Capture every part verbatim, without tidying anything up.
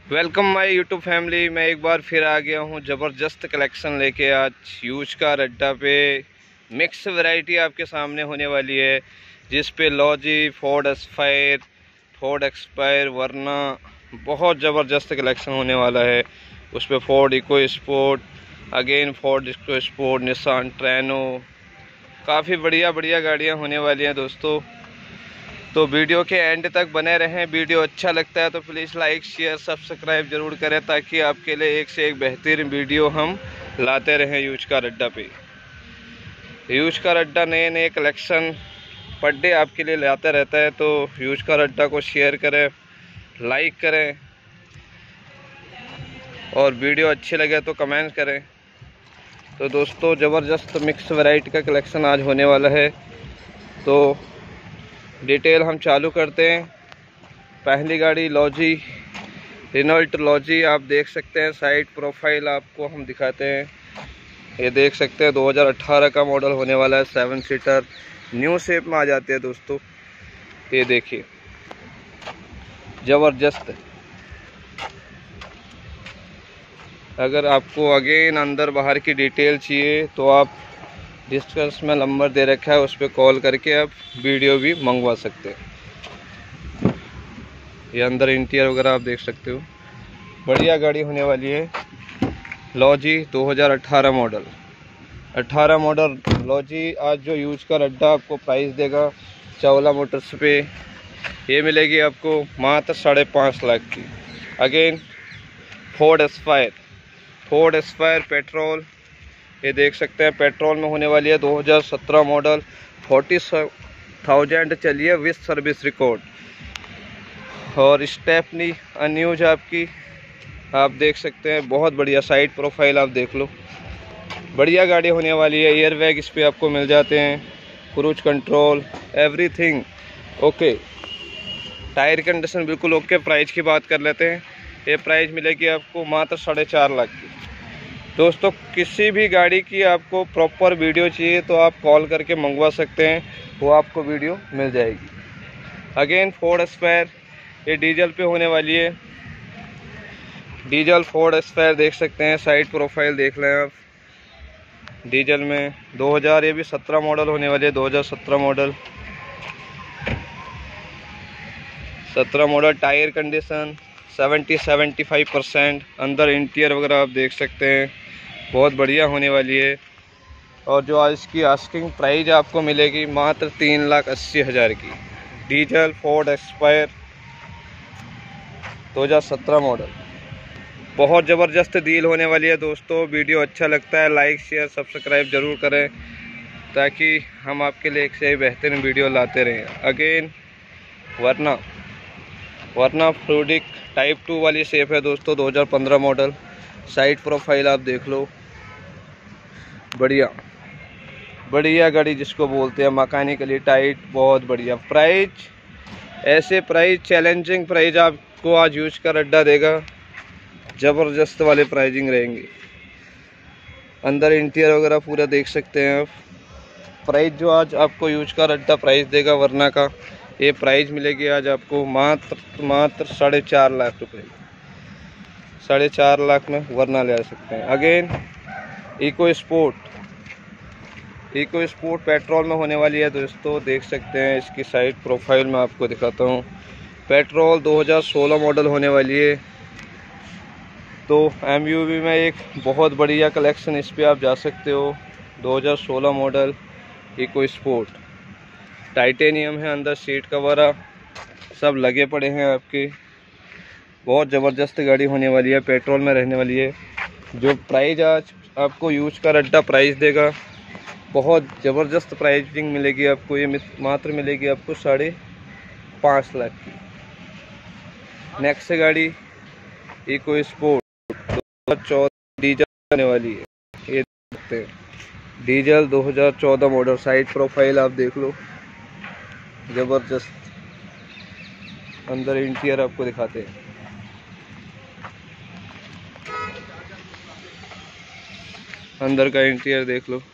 Welcome my YouTube family. मैं एक बार फिर आ गया हूँ ज़बरदस्त कलेक्शन लेके। आज यूज कार अड्डा पे मिक्स वैरायटी आपके सामने होने वाली है, जिस पे Lodgy, Ford Aspire, Ford expire, Verna बहुत ज़बरदस्त कलेक्शन होने वाला है। उस पर Ford EcoSport, again Ford EcoSport, Nissan Terrano, काफ़ी बढ़िया बढ़िया गाड़ियाँ होने वाली हैं दोस्तों। तो वीडियो के एंड तक बने रहें। वीडियो अच्छा लगता है तो प्लीज़ लाइक शेयर सब्सक्राइब ज़रूर करें, ताकि आपके लिए एक से एक बेहतरीन वीडियो हम लाते रहें यूज कार अड्डा पे। यूज कार अड्डा नए नए कलेक्शन पर डे आपके लिए लाता रहता है, तो यूज कार अड्डा को शेयर करें, लाइक करें, और वीडियो अच्छी लगे तो कमेंट करें। तो दोस्तों ज़बरदस्त मिक्स वैरायटी का कलेक्शन आज होने वाला है, तो डिटेल हम चालू करते हैं। पहली गाड़ी लॉजी, रेनॉल्ट लॉजी, आप देख सकते हैं। साइड प्रोफाइल आपको हम दिखाते हैं। ये देख सकते हैं दो हज़ार अठारह का मॉडल होने वाला है। सेवन सीटर न्यू शेप में आ जाते हैं दोस्तों। ये देखिए ज़बरदस्त। अगर आपको अगेन अंदर बाहर की डिटेल चाहिए तो आप डिस्कस में नंबर दे रखा है, उस पर कॉल करके आप वीडियो भी मंगवा सकते हैं। ये अंदर इंटीरियर वगैरह आप देख सकते हो। बढ़िया गाड़ी होने वाली है। लॉजी दो हज़ार अठारह मॉडल, अठारह मॉडल लॉजी आज जो यूज कर अड्डा आपको प्राइस देगा चावला मोटर्स पे, ये मिलेगी आपको मात्र साढ़े पाँच लाख की। Again Ford Aspire, Ford Aspire petrol, ये देख सकते हैं पेट्रोल में होने वाली है। दो हज़ार सत्रह मॉडल, फोर्टी थाउजेंड चलिए विथ सर्विस रिकॉर्ड, और स्टेपनी अनयूज आपकी आप देख सकते हैं। बहुत बढ़िया साइड प्रोफाइल आप देख लो, बढ़िया गाड़ी होने वाली है। एयर बैग इस पे आपको मिल जाते हैं, cruise control, everything okay. Tyre condition बिल्कुल ओके। प्राइस की बात कर लेते हैं। ये प्राइस मिलेगी आपको मात्र साढ़े चार लाख की। दोस्तों किसी भी गाड़ी की आपको प्रॉपर वीडियो चाहिए तो आप कॉल करके मंगवा सकते हैं, वो आपको वीडियो मिल जाएगी। अगेन फोर्ड एस्पायर, ये डीजल पे होने वाली है। डीजल फोर्ड एस्पायर देख सकते हैं। साइड प्रोफाइल देख लें आप। डीजल में दो हज़ार, ये भी सत्रह मॉडल होने वाली है। दो हज़ार सत्रह मॉडल, सत्रह model. Tyre condition seventy seventy five percent. अंदर इंटीरियर वगैरह आप देख सकते हैं, बहुत बढ़िया होने वाली है। और जो आज इसकी आस्किंग प्राइस आपको मिलेगी मात्र तीन लाख अस्सी हज़ार की। डीजल फोर्ड एस्पायर दो हज़ार सत्रह मॉडल, बहुत ज़बरदस्त डील होने वाली है दोस्तों। वीडियो अच्छा लगता है लाइक शेयर सब्सक्राइब ज़रूर करें, ताकि हम आपके लिए एक से एक बेहतरीन वीडियो लाते रहें। Again Verna Verna fluidic type two वाली शेप है दोस्तों, दो हज़ार पंद्रह मॉडल। साइड प्रोफाइल आप देख लो, बढ़िया बढ़िया गाड़ी जिसको बोलते हैं मैकेनिकली टाइट, बहुत बढ़िया। प्राइस ऐसे प्राइस चैलेंजिंग प्राइस आपको आज यूज कर अड्डा देगा, ज़बरदस्त वाले प्राइजिंग रहेंगे। अंदर इंटीरियर वगैरह पूरा देख सकते हैं आप। प्राइस जो आज आपको यूज कर अड्डा प्राइस देगा वरना का, ये प्राइस मिलेगी आज आपको मात्र मात्र साढ़े चार लाख रुपए। साढ़े चार लाख में वरना ले आ सकते हैं। Again EcoSport, EcoSport petrol में होने वाली है दोस्तों, देख सकते हैं। इसकी साइड प्रोफाइल में आपको दिखाता हूँ। पेट्रोल दो हज़ार सोलह मॉडल होने वाली है। तो एमयूवी में एक बहुत बढ़िया कलेक्शन इस पे आप जा सकते हो। दो हज़ार सोलह मॉडल इको स्पोर्ट, टाइटेनियम है अंदर, सीट कवर सब लगे पड़े हैं आपके। बहुत ज़बरदस्त गाड़ी होने वाली है, पेट्रोल में रहने वाली है। जो प्राइस आज आपको यूज कर अड्डा प्राइस देगा, बहुत ज़बरदस्त प्राइसिंग मिलेगी आपको। ये मात्र मिलेगी आपको साढ़े पाँच लाख की। नेक्स्ट गाड़ी इको स्पोर्ट दो हज़ार चौदह डीजल आने वाली है। ये देखते हैं डीजल दो हज़ार चौदह मॉडल। साइड प्रोफाइल आप देख लो, ज़बरदस्त। अंदर इंटीरियर आपको दिखाते हैं। अंदर का इंटीरियर देख लो।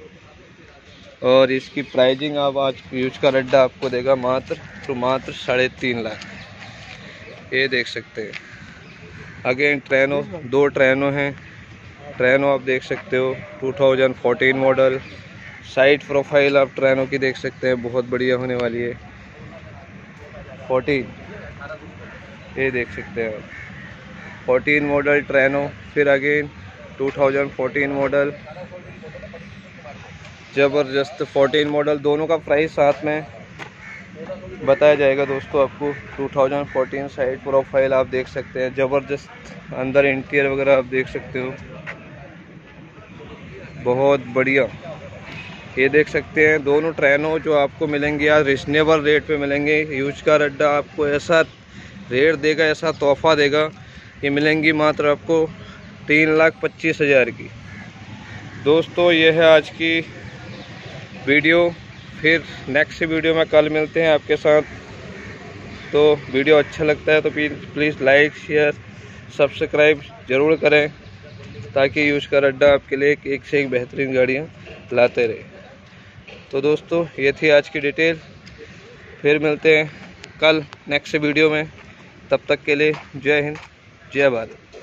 और इसकी प्राइजिंग आप आज यूज का अड्डा आपको देगा मात्र तो मात्र साढ़े तीन लाख। ये देख सकते हैं। अगेन ट्रेनो, दो ट्रेनो हैं। ट्रेनो आप देख सकते हो two thousand fourteen model. Side profile आप ट्रेनो की देख सकते हैं, बहुत बढ़िया होने वाली है। फोर्टीन, ये देख सकते हैं आप, फोर्टीन मॉडल ट्रेनो। फिर again two thousand fourteen model, ज़बरदस्त फोर्टीन मॉडल। दोनों का प्राइस साथ में बताया जाएगा दोस्तों आपको। Two thousand fourteen side profile आप देख सकते हैं, ज़बरदस्त अंदर इंटीरियर वगैरह आप देख सकते हो, बहुत बढ़िया। ये देख सकते हैं दोनों ट्रेनो जो आपको मिलेंगे यार रिजनेबल रेट पे मिलेंगे। यूज कार अड्डा आपको ऐसा रेट देगा, ऐसा तोहफा देगा, ये मिलेंगी मात्र आपको तीन लाख पच्चीस हज़ार की। दोस्तों ये है आज की वीडियो। फिर नेक्स्ट वीडियो में कल मिलते हैं आपके साथ। तो वीडियो अच्छा लगता है तो please please like share subscribe ज़रूर करें, ताकि यूज कार अड्डा आपके लिए एक से एक बेहतरीन गाड़ियाँ लाते रहे। तो दोस्तों ये थी आज की डिटेल। फिर मिलते हैं कल नेक्स्ट वीडियो में। तब तक के लिए जय हिंद, जय भारत।